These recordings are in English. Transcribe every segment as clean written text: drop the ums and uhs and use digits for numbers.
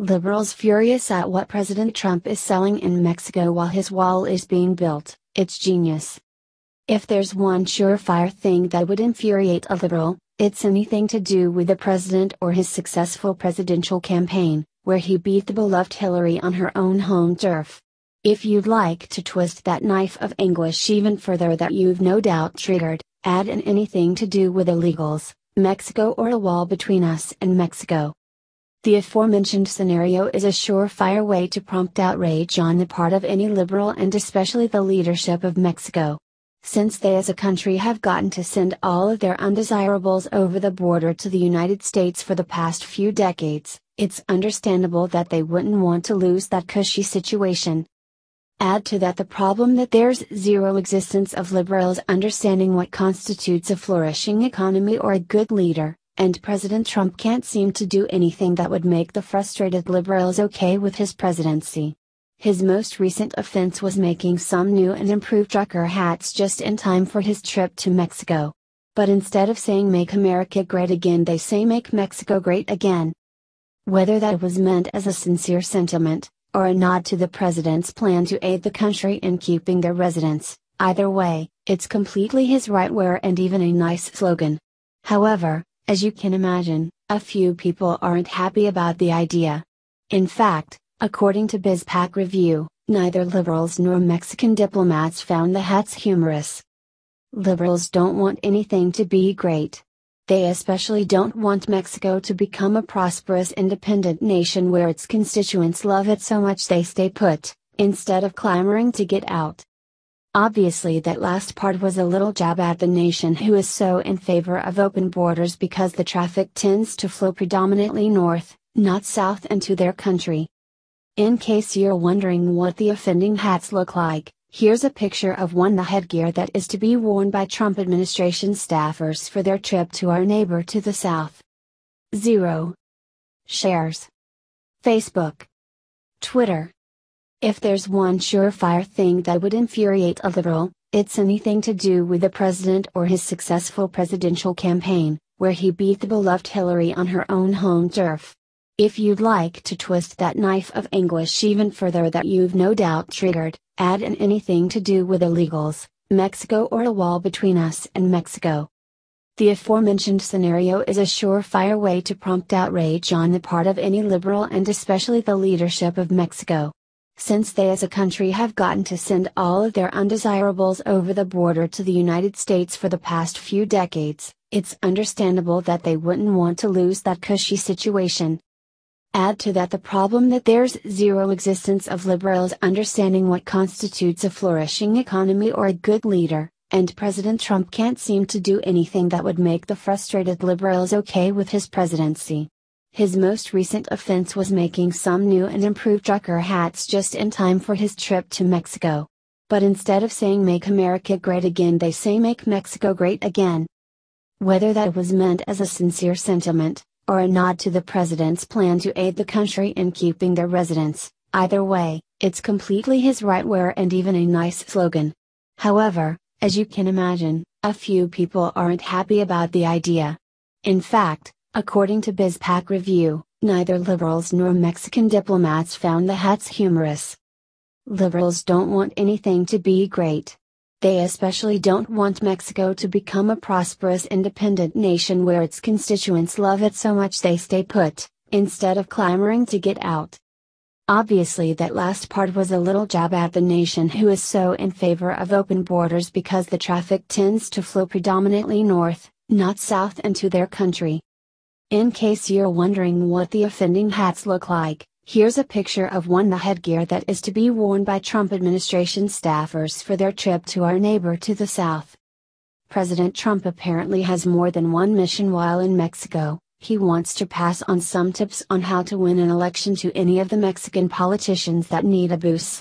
Liberals furious at what President Trump is selling in Mexico while his wall is being built. It's genius. If there's one surefire thing that would infuriate a liberal, it's anything to do with the president or his successful presidential campaign, where he beat the beloved Hillary on her own home turf. If you'd like to twist that knife of English even further that you've no doubt triggered, add in anything to do with illegals, Mexico or a wall between us and Mexico. The aforementioned scenario is a surefire way to prompt outrage on the part of any liberal and especially the leadership of Mexico. Since they as a country have gotten to send all of their undesirables over the border to the United States for the past few decades, it's understandable that they wouldn't want to lose that cushy situation. Add to that the problem that there's zero existence of liberals understanding what constitutes a flourishing economy or a good leader, and President Trump can't seem to do anything that would make the frustrated liberals okay with his presidency. His most recent offense was making some new and improved trucker hats just in time for his trip to Mexico. But instead of saying "Make America Great Again," they say "Make Mexico Great Again." Whether that was meant as a sincere sentiment, or a nod to the president's plan to aid the country in keeping their residents, either way, it's completely his right where and even a nice slogan. However, as you can imagine, a few people aren't happy about the idea. In fact, according to BizPac Review, neither liberals nor Mexican diplomats found the hats humorous. Liberals don't want anything to be great. They especially don't want Mexico to become a prosperous independent nation where its constituents love it so much they stay put, instead of clamoring to get out. Obviously that last part was a little jab at the nation who is so in favor of open borders because the traffic tends to flow predominantly north, not south into their country. In case you're wondering what the offending hats look like, here's a picture of the headgear that is to be worn by Trump administration staffers for their trip to our neighbor to the south. 0 shares. Facebook. Twitter. If there's one surefire thing that would infuriate a liberal, it's anything to do with the president or his successful presidential campaign, where he beat the beloved Hillary on her own home turf. If you'd like to twist that knife of English even further that you've no doubt triggered, add in anything to do with illegals, Mexico or a wall between us and Mexico. The aforementioned scenario is a surefire way to prompt outrage on the part of any liberal and especially the leadership of Mexico. Since they as a country have gotten to send all of their undesirables over the border to the United States for the past few decades, it's understandable that they wouldn't want to lose that cushy situation. Add to that the problem that there's zero existence of liberals understanding what constitutes a flourishing economy or a good leader, and President Trump can't seem to do anything that would make the frustrated liberals okay with his presidency. His most recent offense was making some new and improved trucker hats just in time for his trip to Mexico. But instead of saying "Make America Great Again," they say "Make Mexico Great Again." Whether that was meant as a sincere sentiment, or a nod to the president's plan to aid the country in keeping their residents, either way, it's completely his right where and even a nice slogan. However, as you can imagine, a few people aren't happy about the idea. In fact, according to BizPac Review, neither liberals nor Mexican diplomats found the hats humorous. Liberals don't want anything to be great. They especially don't want Mexico to become a prosperous independent nation where its constituents love it so much they stay put, instead of clamoring to get out. Obviously that last part was a little jab at the nation who is so in favor of open borders because the traffic tends to flow predominantly north, not south into their country. In case you're wondering what the offending hats look like, here's a picture of the headgear that is to be worn by Trump administration staffers for their trip to our neighbor to the south. President Trump apparently has more than one mission while in Mexico. He wants to pass on some tips on how to win an election to any of the Mexican politicians that need a boost.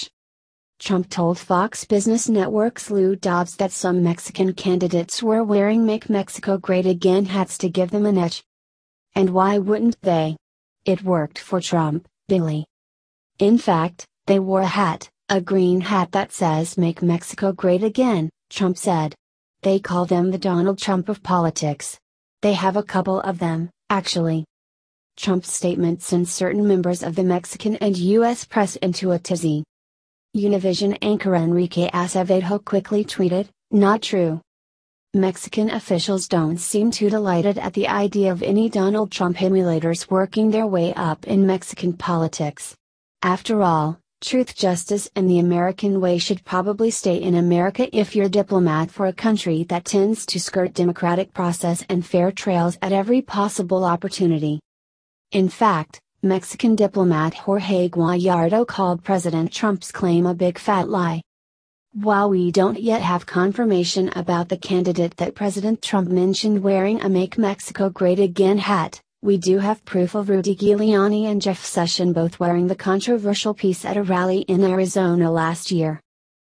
Trump told Fox Business Network's Lou Dobbs that some Mexican candidates were wearing "Make Mexico Great Again" hats to give them an edge. And why wouldn't they? It worked for Trump, Billy. In fact, they wore a hat, a green hat that says "Make Mexico Great Again," Trump said. They call them the Donald Trump of politics. They have a couple of them, actually. Trump's statement sent certain members of the Mexican and U.S. press into a tizzy. Univision anchor Enrique Acevedo quickly tweeted, "Not true." Mexican officials don't seem too delighted at the idea of any Donald Trump emulators working their way up in Mexican politics. After all, truth, justice, and the American way should probably stay in America if you're a diplomat for a country that tends to skirt democratic process and fair trails at every possible opportunity. In fact, Mexican diplomat Jorge Gallardo called President Trump's claim a big fat lie. While we don't yet have confirmation about the candidate that President Trump mentioned wearing a Make Mexico Great Again hat, we do have proof of Rudy Giuliani and Jeff Sessions both wearing the controversial piece at a rally in Arizona last year.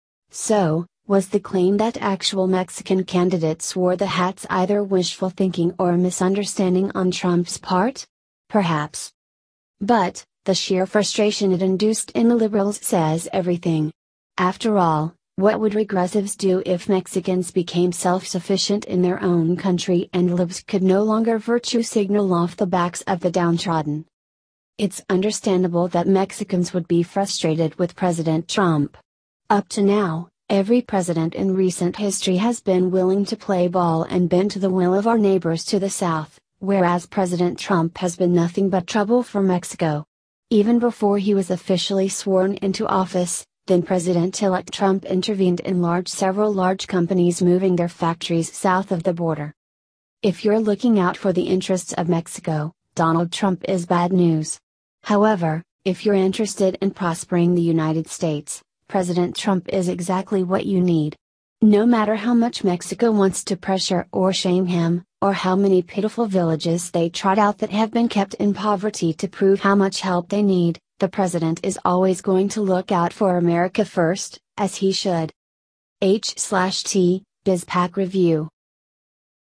So, was the claim that actual Mexican candidates wore the hats either wishful thinking or a misunderstanding on Trump's part? Perhaps. But, the sheer frustration it induced in the liberals says everything. After all, what would regressives do if Mexicans became self-sufficient in their own country and libs could no longer virtue signal off the backs of the downtrodden? It's understandable that Mexicans would be frustrated with President Trump. Up to now, every president in recent history has been willing to play ball and bend to the will of our neighbors to the south, whereas President Trump has been nothing but trouble for Mexico. Even before he was officially sworn into office, then President-elect Trump intervened in several large companies moving their factories south of the border. If you're looking out for the interests of Mexico, Donald Trump is bad news. However, if you're interested in prospering the United States, President Trump is exactly what you need. No matter how much Mexico wants to pressure or shame him, or how many pitiful villages they trot out that have been kept in poverty to prove how much help they need, the president is always going to look out for America first, as he should. H/T, BizPack Review.